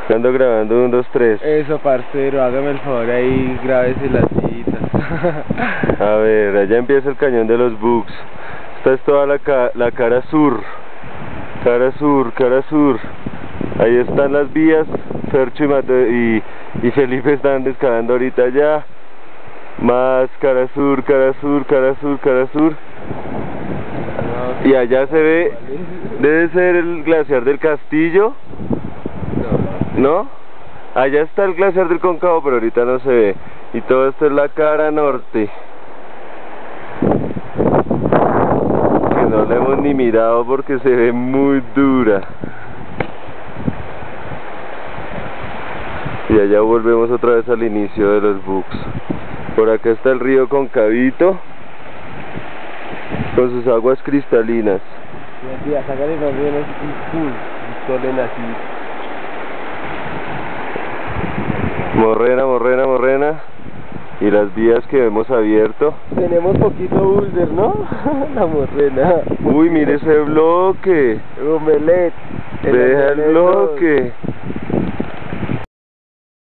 Ando grabando 1, 2, 3. Eso, parcero, hágame el favor ahí, grábese las citas. A ver, allá empieza el cañón de los Bugs. Esta es toda la cara sur. Cara sur, cara sur. Ahí están las vías. Fercho y Felipe están descargando ahorita allá. Más cara sur, cara sur, cara sur, cara sur. Y allá se ve, debe ser el glaciar del Castillo. ¿No? Allá está el glaciar del Cóncavo, pero ahorita no se ve. Y todo esto es la cara norte, que no la hemos ni mirado porque se ve muy dura. Y allá volvemos otra vez al inicio de los Bugs. Por acá está el río Concavito con sus aguas cristalinas. Sácale más bien un sol en así. Morrena, morrena, morrena. Y las vías que hemos abierto. Tenemos poquito boulder, ¿no? La morrena. Uy, mire ese bloque. Omelette. Deja el bloque.